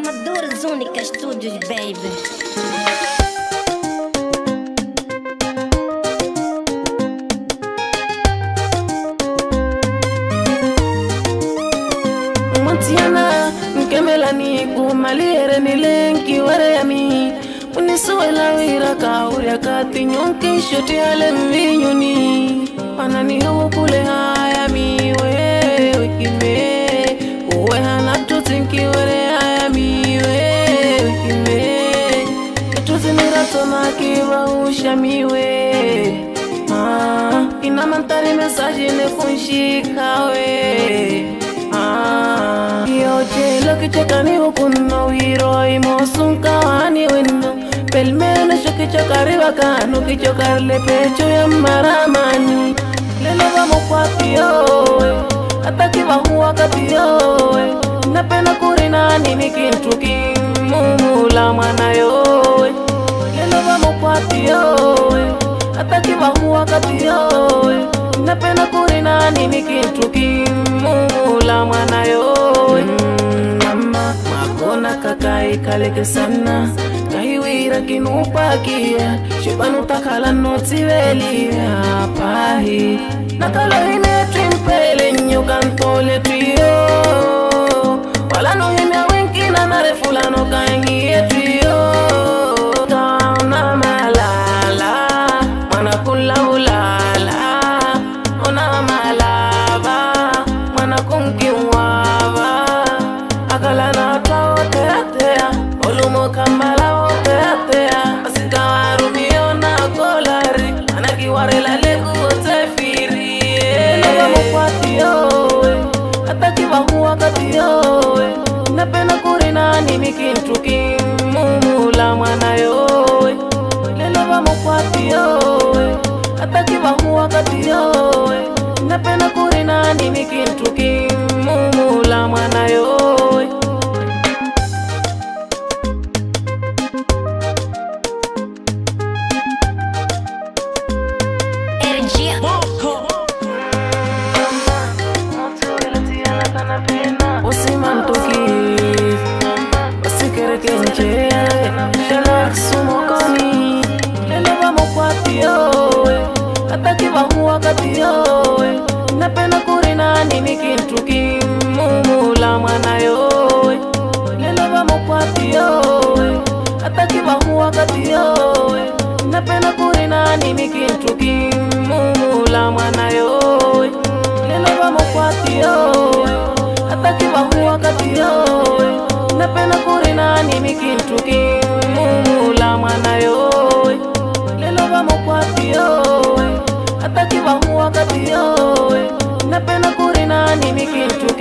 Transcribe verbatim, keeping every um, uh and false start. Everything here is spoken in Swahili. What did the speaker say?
Amadores Únicas Studios, baby. Montiana, Nkemelani, Kumaliere, Nilenki, Wareami, Unisuela, Iraka, Uriakati, Nyonki, Shoti, Alemvinyuni, Panani, Hopule, Hayami, we, Kime, Uehana, Tutinki, Ware, Hayami, we, Kime, Tutinira, Tomaki, Ushami, we, Ah, Inamantari, Message, Nefunshika, we. Ah, yo che lo che cercani ukunno hiroi mosun kawani winno pelmene shoki chokari wakano ki chokarle pecho ya maramani lelo vamo kwa tiyo ataki vahu wakati yo napena kurina nini kintu kimumula mwana yo lelo vamo kwa tiyo ataki vahu wakati yo napena kurina nini kintu kimumula mwana yo mama makona kakai kaleke sana kaiwira kinupakia shibanu takala notiveli apahi nakalo hime trimpele nyukantole tuyo wala no hime winkina narefulano kangie tuyo tauna malala mana kula ulala ona malava mana kunkiwava akala na taoteatea olumo kambala oteatea asikawaru miona kolari anakiwarela leku otefiri lova mokwatiyo atakivahu wakatiyo napena kurina nini kintu kimumula mwana yo lelova mokwatiyo atakivahu wakatiyo napena kurina nini kintu kimumula mwana yo Osimantoki Osikerekenche Shalak sumokoni Lelova mokwatiyo Ataki vahu wakatiyo napena kurina nini kintu kimumula mwana yo lelova mokwatiyo ataki vahu wakatiyo napena kurina nini kintu kimumula mwana yo lelova mokwatiyo ataki vahu wakatiyo napena kurina nini kintu kimumula mwana yo lelova mokwatiyo ataki vahu wakatiyo napena kurina nini kintu